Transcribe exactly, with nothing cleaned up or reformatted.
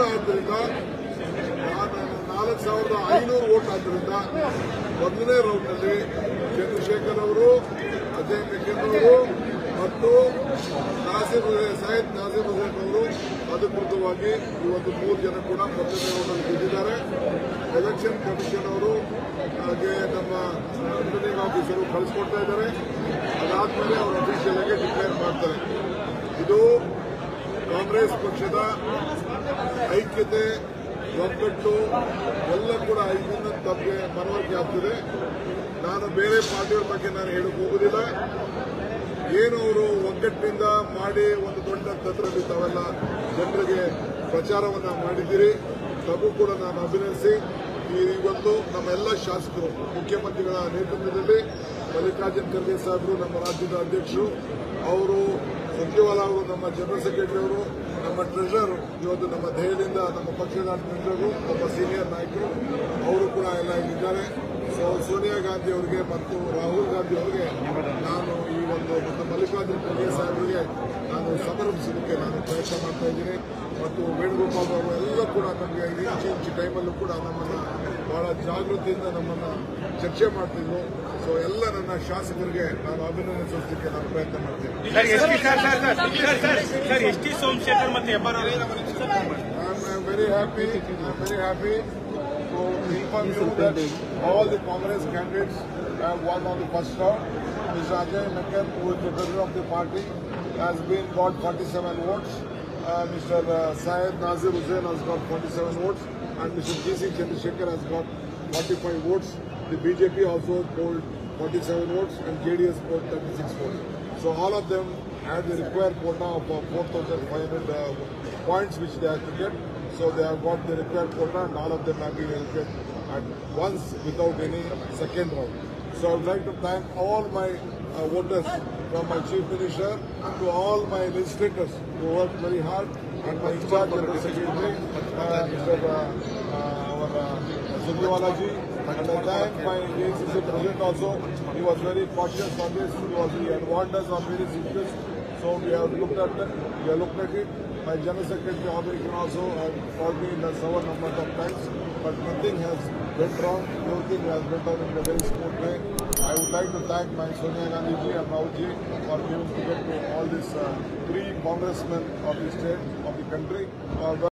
ಆದ್ದರಿಂದ ನಾಲ್ಕು ಸಾವಿರದ ಐನೂರು ವೋಟ್ ಆದ್ದರಿಂದ ಮೊದಲನೇ ರೌಂಡ್ನಲ್ಲಿ ಚಂದ್ರಶೇಖರ್ ಅವರು, ಅಜಯ್ ಮೆಕೆನ್ ಅವರು ಮತ್ತು ನಾಸೀರ್ ಹುಸೇನ್ ಸೈಯದ್ ನಾಸೀರ್ ಹುಸೇನ್ ಅವರು ಅಧಿಕೃತವಾಗಿ ಇವತ್ತು ಮೂರು ಜನ ಕೂಡ ಮೊದಲನೇ ರೌಂಡ್ನಲ್ಲಿ ಗೆದ್ದಿದ್ದಾರೆ. ಎಲೆಕ್ಷನ್ ಕಮಿಷನ್ ಅವರು ಹಾಗೆ ನಮ್ಮ ರಿಟರ್ನಿಂಗ್ ಆಫೀಸರು ಕಳಿಸ್ಕೊಡ್ತಾ ಇದ್ದಾರೆ. ಅದಾದ್ಮೇಲೆ ಅವರು ಅಫಿಷಿಯಲ್ ಆಗಿ ಡಿಕ್ಲೇರ್ ಮಾಡ್ತಾರೆ. ಇದು ಕಾಂಗ್ರೆಸ್ ಪಕ್ಷದ ಐಕ್ಯತೆ, ಒಗ್ಗಟ್ಟು ಎಲ್ಲ ಕೂಡ ಇದನ್ನ ತಮಗೆ ಮನವರಿಕೆ ಆಗ್ತದೆ. ನಾನು ಬೇರೆ ಪಾರ್ಟಿಯವರ ಬಗ್ಗೆ ನಾನು ಹೇಳಕ್ ಹೋಗುದಿಲ್ಲ. ಏನು ಅವರು ಒಗ್ಗಟ್ಟಿನಿಂದ ಮಾಡಿ ಒಂದು ದೊಡ್ಡ ತಂತ್ರದಲ್ಲಿ ತಾವೆಲ್ಲ ಜನರಿಗೆ ಪ್ರಚಾರವನ್ನ ಮಾಡಿದ್ದೀರಿ. ತಗೂ ಕೂಡ ನಾನು ಅಭಿನಂದಿಸಿ ಇವತ್ತು ನಮ್ಮ ಎಲ್ಲ ಶಾಸಕರು, ಮುಖ್ಯಮಂತ್ರಿಗಳ ನೇತೃತ್ವದಲ್ಲಿ ಮಲ್ಲಿಕಾರ್ಜುನ್ ಖರ್ಗೆ ಸಾಹೇಬರು ನಮ್ಮ ರಾಜ್ಯದ ಅಧ್ಯಕ್ಷರು, ಅವರು ಸುರ್ಜೇವಾಲಾ ಅವರು ನಮ್ಮ ಜನರಲ್ ಸೆಕ್ರೆಟರಿ ಅವರು, ನಮ್ಮ ಟ್ರೆಷರರ್ ಇವತ್ತು ನಮ್ಮ ದೆಹಲಿಯಿಂದ ನಮ್ಮ ಪಕ್ಷದ ಟ್ರೆಷರರು, ನಮ್ಮ ಸೀನಿಯರ್ ನಾಯಕರು ಅವರು ಕೂಡ ಎಲ್ಲ ಇಲ್ಲಿದ್ದಾರೆ. ಸೊ ಸೋನಿಯಾ ಗಾಂಧಿ ಅವರಿಗೆ ಮತ್ತು ರಾಹುಲ್ ಗಾಂಧಿ ಅವರಿಗೆ ನಾನು ಈ ಒಂದು ಮತ್ತು ಮಲ್ಲಿಕಾರ್ಜುನ್ ಖರ್ಗೆ ಸಾಹೇಬರಿಗೆ ನಾನು ಸಮರ್ಪಿಸಲಿಕ್ಕೆ ನಾನು ಪ್ರಯತ್ನ ಮಾಡ್ತಾ ಇದ್ದೀನಿ. ಮತ್ತು ವೇಣುಗೋಪಾಲ್ ಅವರು ಎಲ್ಲ ಕೂಡ ನಮಗೆ ಇಂಚು ಇಂಚು ಟೈಮಲ್ಲೂ ಕೂಡ ನಮ್ಮನ್ನು ಬಹಳ ಜಾಗೃತಿಯಿಂದ ನಮ್ಮನ್ನು ಚರ್ಚೆ ಮಾಡ್ತಿದ್ರು. ಸೊ ಎಲ್ಲ ನನ್ನ ಶಾಸಕರಿಗೆ ನಾನು ಅಭಿನಂದನೆ ಸಲ್ಲಿಸಲಿಕ್ಕೆ ನಾನು ಪ್ರಯತ್ನ ಮಾಡ್ತೇನೆ. I am very happy I am very happy to inform you that all the Congress candidates have won on the first round. Mister Ajay Mekken, who is the president of the party, has been got forty-seven votes. Uh, Mister Uh, Syed Nazir Hussain has got forty-seven votes, and Mister G C Chandrasekhar has got forty-five votes. The B J P also polled forty-seven votes, and J D S polled thirty-six votes. So all of them had the required quota of uh, four thousand five hundred uh, points which they had to get. So they have got the required quota, and all of them have been elected at once without any second round. So I would like to thank all my uh, voters, from my chief minister to all my legislators who worked very hard, and my in charge general secretary, uh, Mister Uh, uh, our uh, Surjewala ji. And I thank my A I C C president also. He was very cautious on this. He was he had warned us on various issues. So we have looked at it. We have looked at it. My General Secretary American also has called me in a seven number of times, but nothing has went wrong. Everything has went on in a very smooth way. I would like to thank my Sonia Gandhi ji and Rahul ji for giving to get to all these uh, three congressmen of the state of the country. Uh,